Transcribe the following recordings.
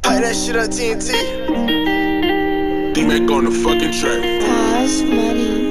Play that shit up, TNT. D-Mac on the fucking track. Cause money.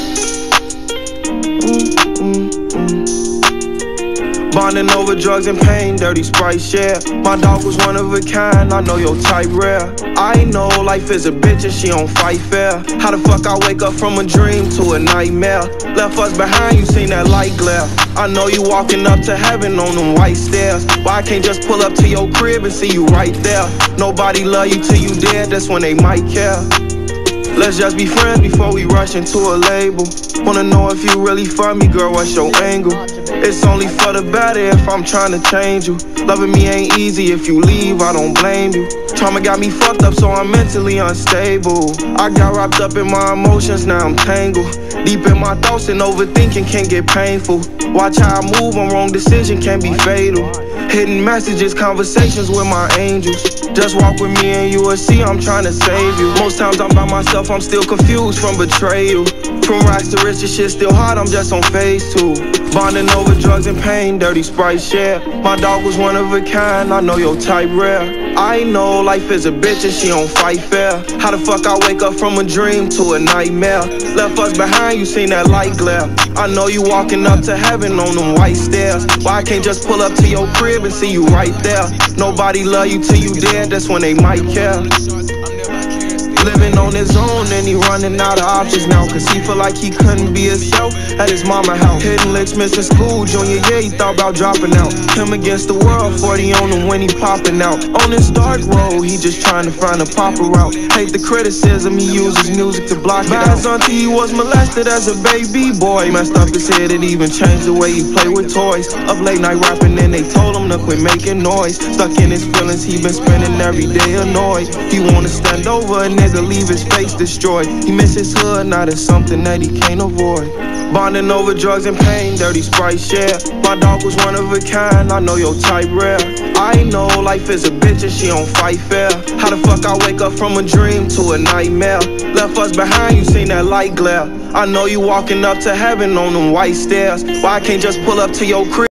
Bonding over drugs and pain, dirty Sprite share. My dog was one of a kind, I know your type rare. I know life is a bitch and she don't fight fair. How the fuck I wake up from a dream to a nightmare? Left us behind, you seen that light glare. I know you walking up to heaven on them white stairs. Why I can't just pull up to your crib and see you right there? Nobody love you till you dead, that's when they might care. Let's just be friends before we rush into a label. Wanna know if you really for me, girl, what's your angle? It's only for the better if I'm trying to change you. Loving me ain't easy, if you leave, I don't blame you. Trauma got me fucked up, so I'm mentally unstable. I got wrapped up in my emotions, now I'm tangled. Deep in my thoughts and overthinking can get painful. Watch how I move, on wrong decision can be fatal. Hidden messages, conversations with my angels. Just walk with me and you will see I'm trying to save you. Most times I'm by myself, I'm still confused from betrayal. From racks to riches, shit still hard, I'm just on phase 2. Bonding over drugs and pain, dirty Sprite share. My dog was one of a kind, I know your type rare. I know life is a bitch and she don't fight fair. How the fuck I wake up from a dream to a nightmare? Left us behind, you seen that light glare. I know you walking up to heaven on them white stairs. Why I can't just pull up to your crib and see you right there? Nobody love you till you dead, that's when they might care. Living on his own and he running out of options now, cause he feel like he couldn't be himself at his mama house. Hidden licks, missing school, junior year he thought about dropping out. Him against the world, 40 on him when he popping out. On this dark road, he just trying to find a proper route. Hate the criticism, he uses music to block it out. By his auntie, he was molested as a baby boy. Messed up his head, it even changed the way he play with toys. Up late night rapping and they told him to quit making noise. Stuck in his feelings, he been spending every day annoyed. He wanna stand over a nigga, leave his face destroyed. He miss his hood, now it's something that he can't avoid. Bonding over drugs and pain, dirty Sprite share. My dog was one of a kind, I know your type rare. I know life is a bitch and she don't fight fair. How the fuck I wake up from a dream to a nightmare? Left us behind, you seen that light glare. I know you walking up to heaven on them white stairs. Why I can't just pull up to your crib?